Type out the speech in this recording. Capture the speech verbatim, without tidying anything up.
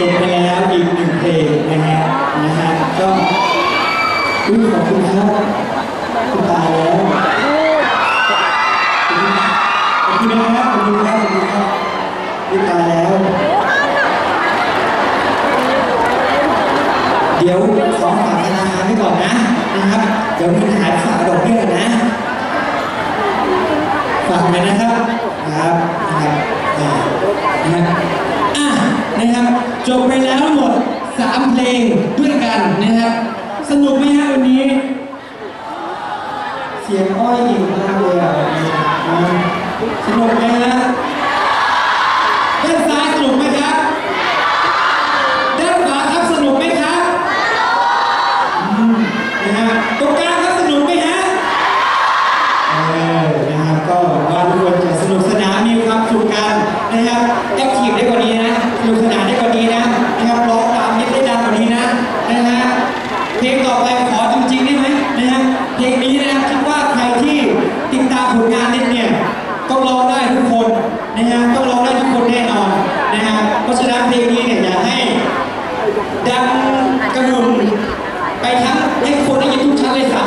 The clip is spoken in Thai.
บไปแล้วอีกหนึ่งเพลงนะฮะนะฮะก็อุ้ยขอบคุณครับคุณตายแล้วขอบคุณนะครับขอบคุณครับขอบคุณครับคุณตายแล้วเดี๋ยวขอฝากธนาคารไว้ก่อนนะนะครับเดี๋ยวมีหายฝากดอกเบี้ยนะฝากเลยนะครับนะครับนะครับนะครับอ่ะนะครับจบไปแล้วทั้งหมดสามเพลงด้วยกันนะครับสนุกไหมฮะวันนี้เสียงอ้อยอิ่มมากเลยอ่ะสนุกไหมฮะด้านซ้ายสนุกไหมครับด้านขวาครับสนุกไหมครับนะฮะตรงกลางครับสนุกไหมฮะเออนะครับก็ว่าทุกคนจะสนุกสนานมีความสุขกันนะครับแอคทีฟได้กว่านี้นะสนุกสนานได้กว่านี้นะนะครับร้องตามได้ดังกว่านี้นะนะฮะเพลงต่อไปขอจริงๆได้ไหมนะฮะเพลงนี้นะครับคิดว่าใครที่ติดตามผลงานเนี่ยต้องร้องได้ทุกคนนะฮะต้องร้องได้ทุกคนแน่นอนนะฮะเพราะฉะนั้นเพลงนี้เนี่ยอยากให้ดังกระหึ่มไปทั้งให้คนได้ยินทุกชั้นเลยสาม